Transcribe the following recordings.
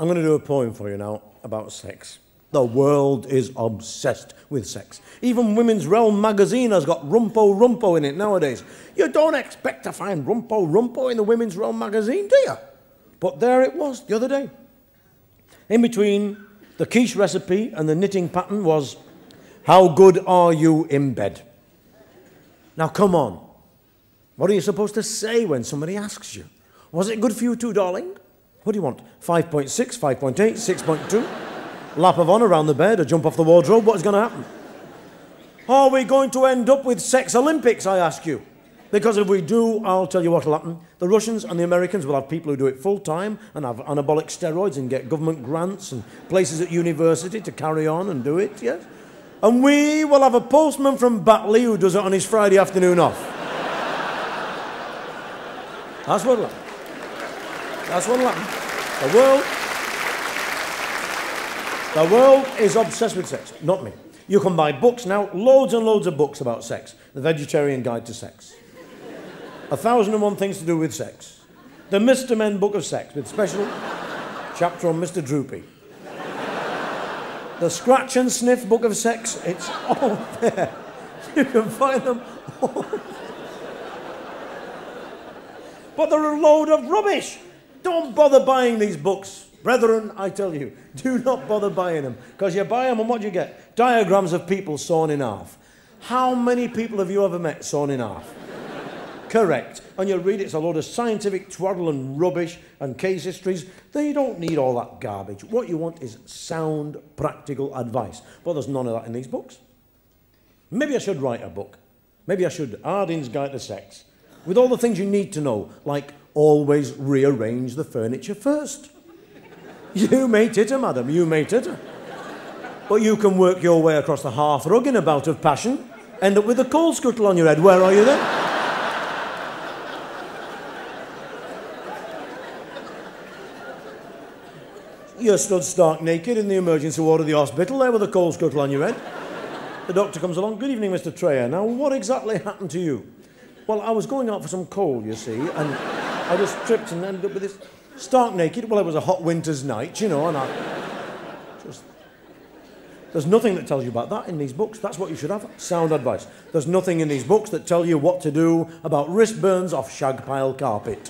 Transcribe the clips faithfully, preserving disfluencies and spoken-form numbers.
I'm going to do a poem for you now about sex. The world is obsessed with sex. Even Women's Realm magazine has got Rumpo Rumpo in it nowadays. You don't expect to find Rumpo Rumpo in the Women's Realm magazine, do you? But there it was the other day. In between the quiche recipe and the knitting pattern was, how good are you in bed? Now come on. What are you supposed to say when somebody asks you? Was it good for you too, darling? What do you want? five point six, five point eight, six point two? Lap of honour around the bed or jump off the wardrobe? What is going to happen? Are we going to end up with sex Olympics, I ask you? Because if we do, I'll tell you what will happen. The Russians and the Americans will have people who do it full-time and have anabolic steroids and get government grants and places at university to carry on and do it, yes? And we will have a postman from Batley who does it on his Friday afternoon off. That's what will happen. That's what will happen. The world... The world is obsessed with sex, not me. You can buy books now, loads and loads of books about sex. The Vegetarian Guide to Sex. A thousand and one things to do with sex. The Mister Men Book of Sex, with special chapter on Mister Droopy. The Scratch and Sniff Book of Sex, it's all there. You can find them all. But they're a load of rubbish. Don't bother buying these books. Brethren, I tell you, do not bother buying them. Because you buy them and what do you get? Diagrams of people sawn in half. How many people have you ever met sawn in half? Correct. And you'll read it's a load of scientific twaddle and rubbish and case histories. They don't need all that garbage. What you want is sound, practical advice. But there's none of that in these books. Maybe I should write a book. Maybe I should. Hardin's Guide to Sex. With all the things you need to know, like always rearrange the furniture first. You may titter, madam, you may titter. But you can work your way across the hearthrug in a bout of passion, end up with a coal scuttle on your head. Where are you then? You're stood stark naked in the emergency ward of the hospital there with a coal scuttle on your head. The doctor comes along. Good evening, Mister Treyer. Now, what exactly happened to you? Well, I was going out for some coal, you see, and I just tripped and ended up with this... Stark naked. Well, it was a hot winter's night, you know, and I just... There's nothing that tells you about that in these books. That's what you should have. Sound advice. There's nothing in these books that tell you what to do about wrist burns off shag pile carpet.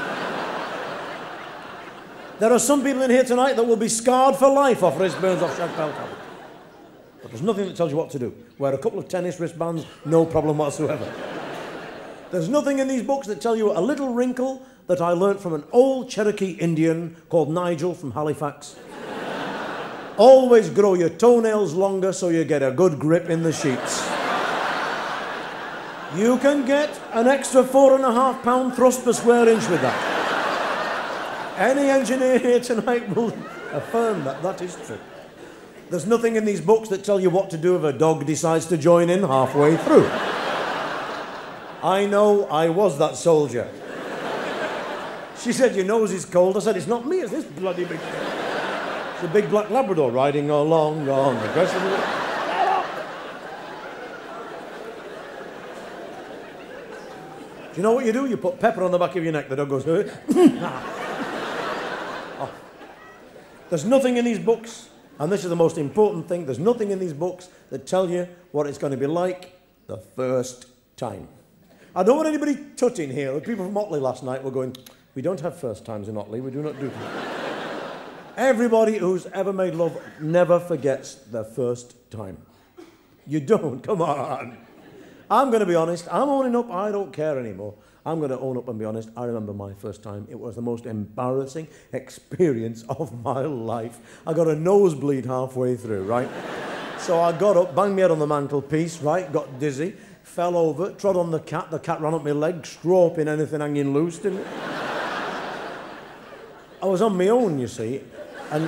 There are some people in here tonight that will be scarred for life off wrist burns off shag pile carpet. But there's nothing that tells you what to do. Wear a couple of tennis wristbands, no problem whatsoever. There's nothing in these books that tell you a little wrinkle that I learnt from an old Cherokee Indian called Nigel from Halifax. Always grow your toenails longer so you get a good grip in the sheets. You can get an extra four and a half pound thrust per square inch with that. Any engineer here tonight will affirm that that is true. There's nothing in these books that tell you what to do if a dog decides to join in halfway through. I know I was that soldier. She said, your nose is cold. I said, it's not me, it's this bloody big... It's a big black Labrador riding along on the crest of the... Get up! Do you know what you do? You put pepper on the back of your neck. The dog goes... Oh. There's nothing in these books, and this is the most important thing, there's nothing in these books that tell you what it's going to be like the first time. I don't want anybody tutting here. The people from Otley last night were going... We don't have first times in Otley, we do not do that. Everybody who's ever made love never forgets their first time. You don't, come on. I'm going to be honest, I'm owning up, I don't care anymore. I'm going to own up and be honest, I remember my first time. It was the most embarrassing experience of my life. I got a nosebleed halfway through, right? So I got up, banged my head on the mantelpiece, right, got dizzy, fell over, trod on the cat, the cat ran up my leg, stropping anything hanging loose, didn't it? I was on my own, you see, and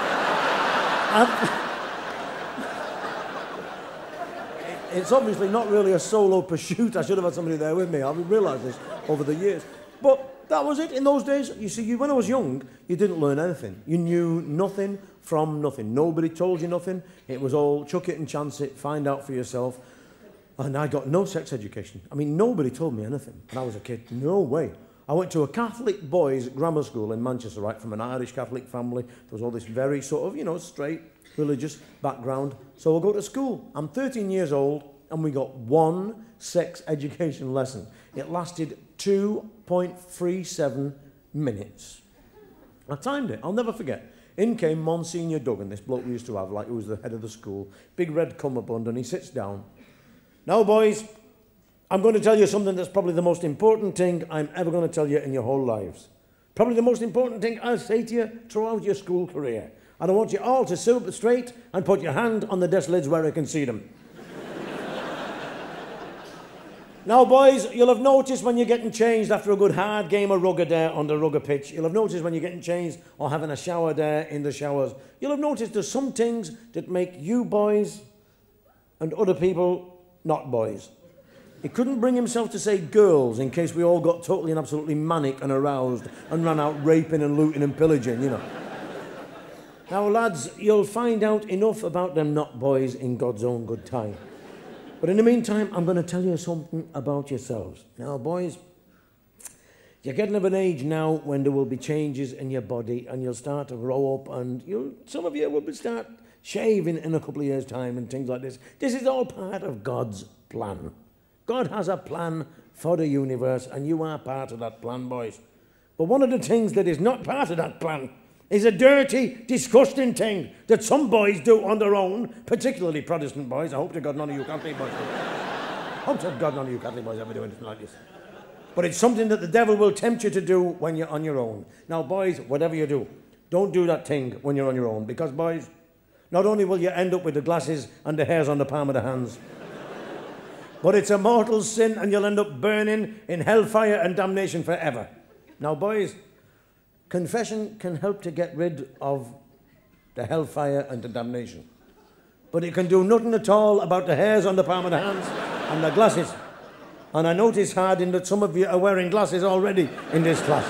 it's obviously not really a solo pursuit. I should have had somebody there with me. I've realised this over the years. But that was it in those days. You see, when I was young, you didn't learn anything. You knew nothing from nothing. Nobody told you nothing. It was all chuck it and chance it, find out for yourself. And I got no sex education. I mean, nobody told me anything when I was a kid. No way. I went to a Catholic boys' grammar school in Manchester, right, from an Irish Catholic family. There was all this very sort of, you know, straight, religious background. So I go to school. I'm thirteen years old, and we got one sex education lesson. It lasted two point three seven minutes. I timed it. I'll never forget. In came Monsignor Duggan, this bloke we used to have, like, who was the head of the school. Big red cummerbund, and he sits down. Now, boys, I'm going to tell you something that's probably the most important thing I'm ever going to tell you in your whole lives. Probably the most important thing I'll say to you throughout your school career. And I want you all to sit up straight and put your hand on the desk lids where I can see them. Now, boys, you'll have noticed when you're getting changed after a good hard game of rugger there on the rugger pitch, you'll have noticed when you're getting changed or having a shower there in the showers, you'll have noticed there's some things that make you boys and other people not boys. He couldn't bring himself to say girls in case we all got totally and absolutely manic and aroused and ran out raping and looting and pillaging, you know. Now, lads, you'll find out enough about them not boys in God's own good time. But in the meantime, I'm going to tell you something about yourselves. Now, boys, you're getting of an age now when there will be changes in your body and you'll start to grow up and you'll, some of you will start shaving in a couple of years' time and things like this. This is all part of God's plan. God has a plan for the universe and you are part of that plan, boys. But one of the things that is not part of that plan is a dirty, disgusting thing that some boys do on their own, particularly Protestant boys. I hope to God none of you Catholic boys do. I hope to God none of you Catholic boys ever do anything like this. But it's something that the devil will tempt you to do when you're on your own. Now, boys, whatever you do, don't do that thing when you're on your own. Because, boys, not only will you end up with the glasses and the hairs on the palm of the hands, but it's a mortal sin and you'll end up burning in hellfire and damnation forever. Now, boys, confession can help to get rid of the hellfire and the damnation. But it can do nothing at all about the hairs on the palm of the hands and the glasses. And I notice, Harding, that some of you are wearing glasses already in this class.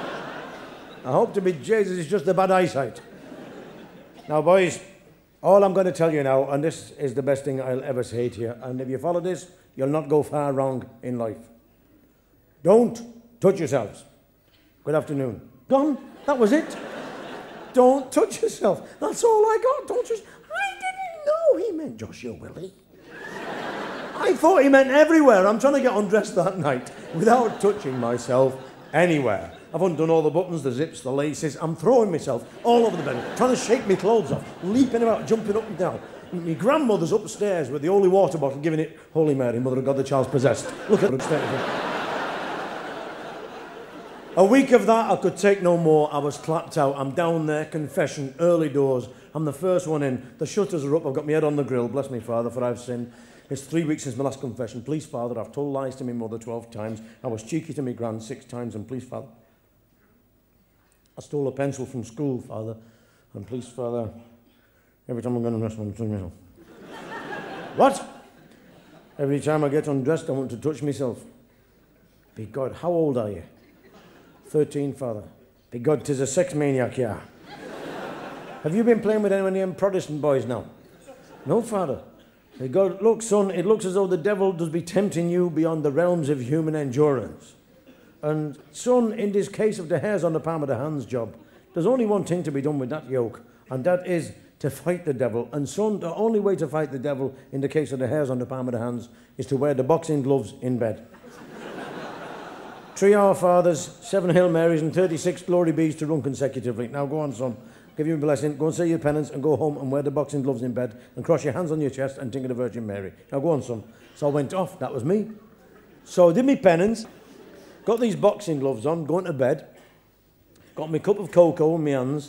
I hope to be Jesus, it's just the bad eyesight. Now, boys, all I'm going to tell you now, and this is the best thing I'll ever say to you, and if you follow this, you'll not go far wrong in life. Don't touch yourselves. Good afternoon. Gone. That was it. Don't touch yourself. That's all I got. Don't just... I didn't know he meant Joshua Willie. I thought he meant everywhere. I'm trying to get undressed that night without touching myself anywhere. I've undone all the buttons, the zips, the laces. I'm throwing myself all over the bed, trying to shake my clothes off, leaping about, jumping up and down. My grandmother's upstairs with the holy water bottle, giving it, Holy Mary, Mother of God, the child's possessed. Look at her upstairs. A week of that, I could take no more. I was clapped out. I'm down there, confession, early doors. I'm the first one in. The shutters are up. I've got my head on the grill. Bless me, Father, for I've sinned. It's three weeks since my last confession. Please, Father, I've told lies to my mother twelve times. I was cheeky to my grand six times. And please, Father, I stole a pencil from school, Father. And please, Father, every time I'm going to undress, I want to touch myself. What? Every time I get undressed, I want to touch myself. Be God, how old are you? thirteen, Father. Be God, 'tis a sex maniac, yeah. Have you been playing with any of them Protestant boys now? No, Father. Be God, look, son, it looks as though the devil does be tempting you beyond the realms of human endurance. And, son, in this case of the hairs on the palm of the hands job, there's only one thing to be done with that yoke, and that is to fight the devil. And, son, the only way to fight the devil in the case of the hairs on the palm of the hands is to wear the boxing gloves in bed. Three Our Fathers, seven Hail Marys, and thirty-six Glory Bees to run consecutively. Now go on, son. Give you a blessing. Go and say your penance and go home and wear the boxing gloves in bed and cross your hands on your chest and think of the Virgin Mary. Now go on, son. So I went off. That was me. So I did my penance, got these boxing gloves on, going to bed, got my cup of cocoa in my hands,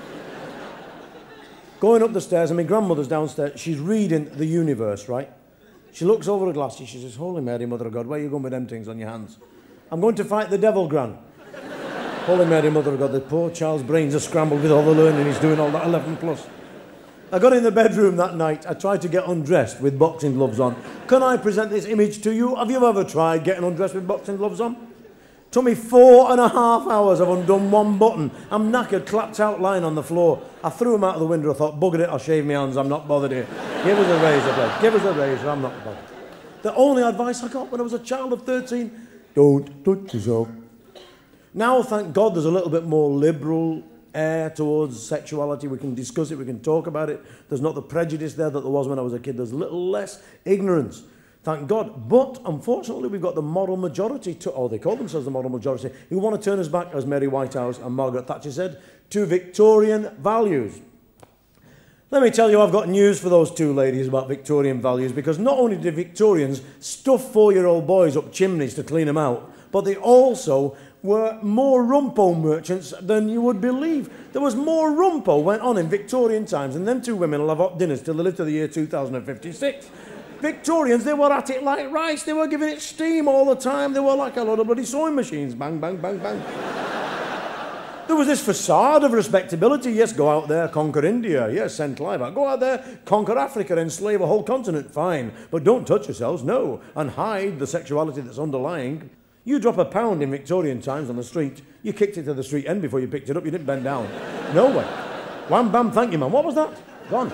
going up the stairs, and my grandmother's downstairs. She's reading the universe, right? She looks over the glasses. She says, Holy Mary, Mother of God, where are you going with them things on your hands? I'm going to fight the devil, Gran. Holy Mary, Mother of God, the poor child's brains are scrambled with all the learning he's doing, all that eleven plus. I got in the bedroom that night. I tried to get undressed with boxing gloves on. Can I present this image to you? Have you ever tried getting undressed with boxing gloves on? Took me four and a half hours. I've undone one button. I'm knackered, clapped out, lying on the floor. I threw them out of the window. I thought, bugger it, I'll shave my hands. I'm not bothered here. Give us a razor blade. Give us a razor. I'm not bothered. The only advice I got when I was a child of thirteen, don't touch yourself. Now, thank God, there's a little bit more liberal air towards sexuality. We can discuss it, we can talk about it. There's not the prejudice there that there was when I was a kid. There's a little less ignorance, thank God. But, unfortunately, we've got the moral majority, to, or they call themselves the moral majority, who want to turn us back, as Mary Whitehouse and Margaret Thatcher said, to Victorian values. Let me tell you, I've got news for those two ladies about Victorian values, because not only did Victorians stuff four-year-old boys up chimneys to clean them out, but they also were more rumpo merchants than you would believe. There was more rumpo went on in Victorian times, and them two women will have hot dinners till they live to the year two thousand fifty-six. Victorians, they were at it like rice. They were giving it steam all the time. They were like a lot of bloody sewing machines. Bang, bang, bang, bang. There was this facade of respectability. Yes, go out there, conquer India. Yes, send Clive out. Go out there, conquer Africa, enslave a whole continent. Fine. But don't touch yourselves, no. And hide the sexuality that's underlying. You drop a pound in Victorian times on the street, you kicked it to the street end before you picked it up. You didn't bend down. No way. Wham, bam, thank you, man. What was that? Gone.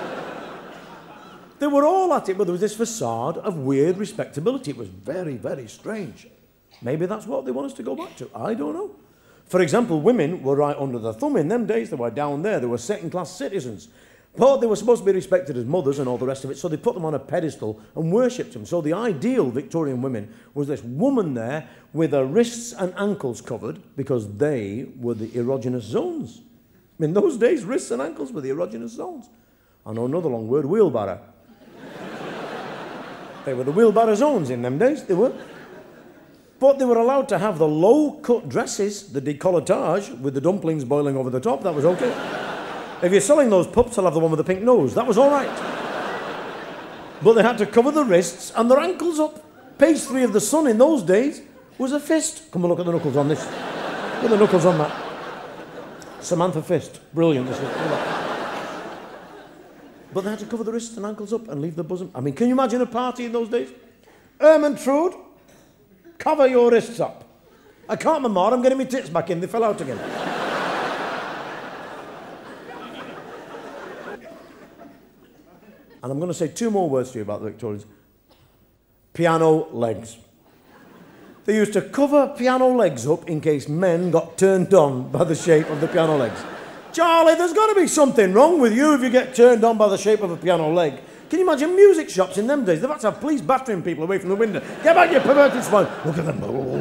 They were all at it, but there was this facade of weird respectability. It was very, very strange. Maybe that's what they want us to go back to. I don't know. For example, women were right under the thumb in them days. They were down there. They were second-class citizens. But they were supposed to be respected as mothers and all the rest of it, so they put them on a pedestal and worshipped them. So the ideal Victorian women was this woman there with her wrists and ankles covered, because they were the erogenous zones. In those days, wrists and ankles were the erogenous zones. I know another long word, wheelbarrow. They were the wheelbarrow zones in them days, they were. But they were allowed to have the low-cut dresses, the décolletage, with the dumplings boiling over the top. That was okay. If you're selling those pups, I'll have the one with the pink nose. That was all right. But they had to cover the wrists and their ankles up. Page three of The Sun in those days was a fist. Come and look at the knuckles on this. Look at the knuckles on that. Samantha Fist. Brilliant. This is. But they had to cover the wrists and ankles up and leave the bosom. I mean, can you imagine a party in those days? Ermintrude, cover your wrists up. I can't more. I'm getting my tits back in. They fell out again. And I'm going to say two more words to you about the Victorians. Piano legs. They used to cover piano legs up in case men got turned on by the shape of the piano legs. Charlie, there's got to be something wrong with you if you get turned on by the shape of a piano leg. Can you imagine music shops in them days? They've had to have police battering people away from the window. Get back, you perverted swine. Look at them.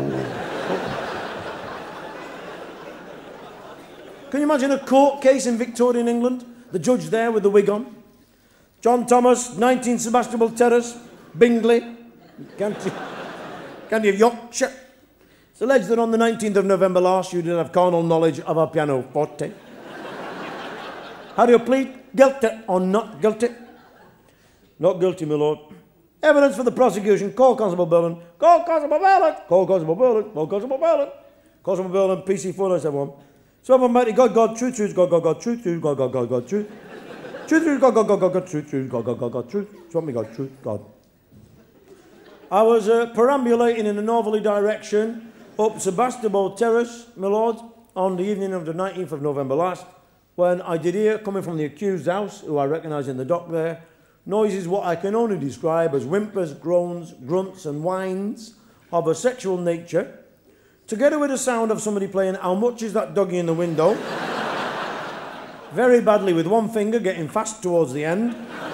Can you imagine a court case in Victorian England? The judge there with the wig on. John Thomas, nineteen Sebastopol Terrace, Bingley, County, County of Yorkshire. It's alleged that on the nineteenth of November last, you did have carnal knowledge of a pianoforte. How do you plead? Guilty or not guilty? Not guilty, my lord. Evidence for the prosecution. Call Constable Berlin. Call Constable Berlin. Call Constable Berlin. Call Constable Berlin. Constable Berlin, P C four nine seven one. So Almighty God, God, truth, truth, God, God, God, truth, truth, God, God, God, God, truth. Truth, truth, God, God, God, God, God, truth, truth, God, God, God, God, truth. So me God, truth, God. I was uh, perambulating in a northerly direction up Sebastopol Terrace, my lord, on the evening of the nineteenth of November last, when I did hear, coming from the accused's house, who I recognise in the dock there, noises what I can only describe as whimpers, groans, grunts and whines of a sexual nature, together with the sound of somebody playing How Much Is That Doggy in the Window, very badly with one finger getting fast towards the end.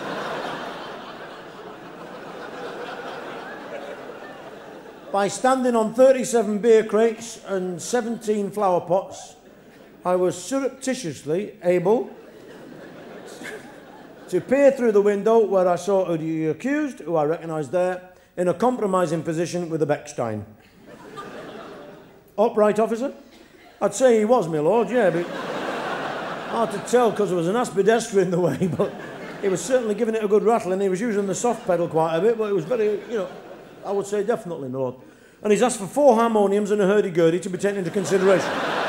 By standing on thirty-seven beer crates and seventeen flower pots, I was surreptitiously able to peer through the window where I saw the accused, who I recognised there, in a compromising position with a Beckstein. Upright officer? I'd say he was, my lord, yeah, but hard to tell because there was an aspidestra in the way, but he was certainly giving it a good rattle, and he was using the soft pedal quite a bit, but it was very, you know, I would say definitely, my lord. And he's asked for four harmoniums and a hurdy-gurdy to be taken into consideration.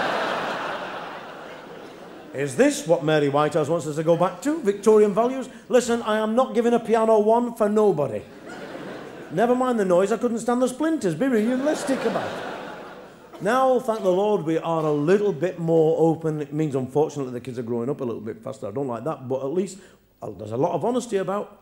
Is this what Mary Whitehouse wants us to go back to? Victorian values? Listen, I am not giving a piano one for nobody. Never mind the noise, I couldn't stand the splinters. Be realistic about it. Now, thank the Lord, we are a little bit more open. It means, unfortunately, the kids are growing up a little bit faster. I don't like that, but at least well, there's a lot of honesty about.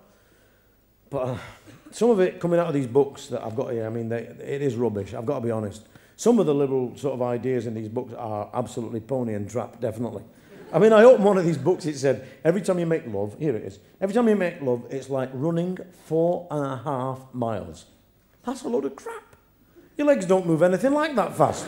But uh, some of it coming out of these books that I've got here, I mean, they, it is rubbish. I've got to be honest. Some of the liberal sort of ideas in these books are absolutely pony and trap, definitely. I mean, I opened one of these books, it said, every time you make love, here it is, every time you make love, it's like running four and a half miles. That's a load of crap. Your legs don't move anything like that fast.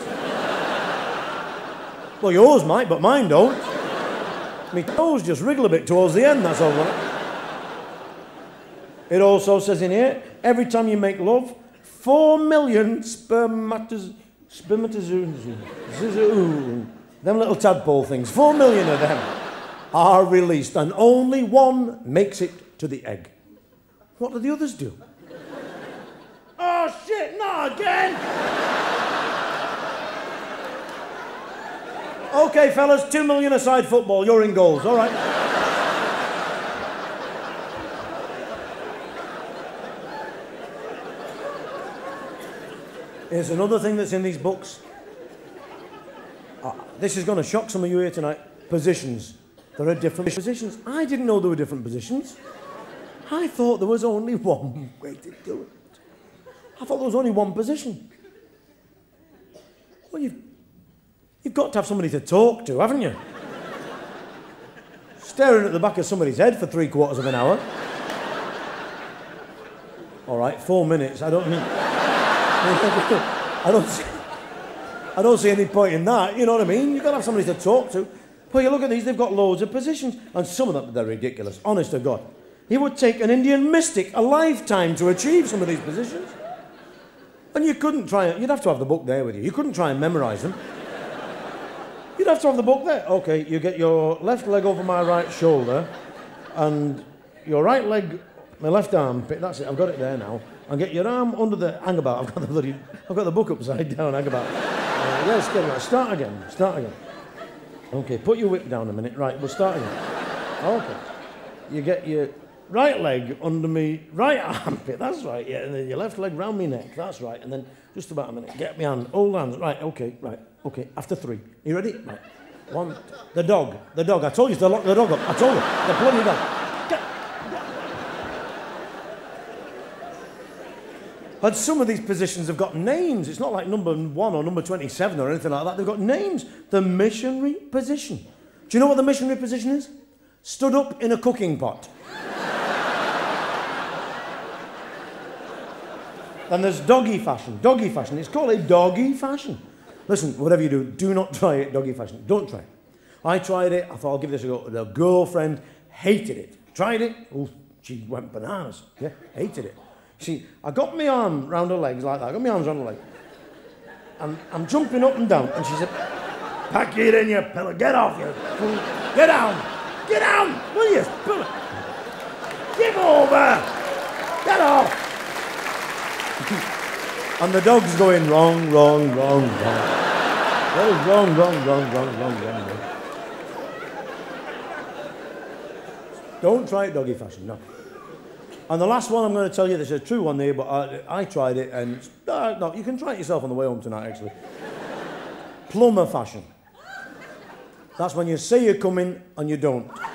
Well, yours might, but mine don't. My toes just wriggle a bit towards the end, that's all right. It also says in here, every time you make love, four million spermatozoons, spermatozoons, them little tadpole things, four million of them are released, and only one makes it to the egg. What do the others do? Oh shit, not again! Okay, fellas, two million aside football, you're in goals, all right. Here's another thing that's in these books. Uh, this is going to shock some of you here tonight. Positions. There are different positions. I didn't know there were different positions. I thought there was only one way to do it. I thought there was only one position. Well, you've, you've got to have somebody to talk to, haven't you? Staring at the back of somebody's head for three quarters of an hour. All right, four minutes. I don't mean... I don't see... I don't see any point in that, you know what I mean? You've got to have somebody to talk to. Well, you look at these, they've got loads of positions, and some of them, they're ridiculous, honest to God. It would take an Indian mystic a lifetime to achieve some of these positions. And you couldn't try it, you'd have to have the book there with you. You couldn't try and memorise them. You'd have to have the book there. Okay, you get your left leg over my right shoulder, and your right leg, my left armpit, that's it, I've got it there now. And get your arm under the hang about. I've got the bloody, I've got the book upside down, hang about. Uh, yes, get it. Start again, start again. Okay, put your whip down a minute. Right, we'll start again. Okay. You get your right leg under me right armpit, that's right, yeah, and then your left leg round me neck, that's right, and then just about a minute, get me hand, hold hands, right, okay, right, okay, after three. You ready? Right. One, the dog, the dog, I told you to lock the dog up, I told you, the bloody dog. And some of these positions have got names. It's not like number one or number twenty-seven or anything like that. They've got names. The missionary position. Do you know what the missionary position is? Stood up in a cooking pot. Then there's doggy fashion. Doggy fashion. It's called a doggy fashion. Listen, whatever you do, do not try it doggy fashion. Don't try it. I tried it. I thought I'll give this a go. The girlfriend hated it. Tried it. Oh, she went bananas. Yeah, hated it. See, I got my arm round her legs like that. I got my arms round her leg. And I'm jumping up and down. And she said, pack it in, you pillow. Get off, you fool. Get down. Get down. Will you? Pillow. Give over. Get off. And the dog's going wrong, wrong, wrong, wrong. Well, wrong, wrong, wrong, wrong, wrong, wrong, wrong. Don't try it doggy fashion, no. And the last one I'm going to tell you, this is a true one there, but I, I tried it, and uh, no, you can try it yourself on the way home tonight, actually. Plumber fashion. That's when you say you're coming and you don't.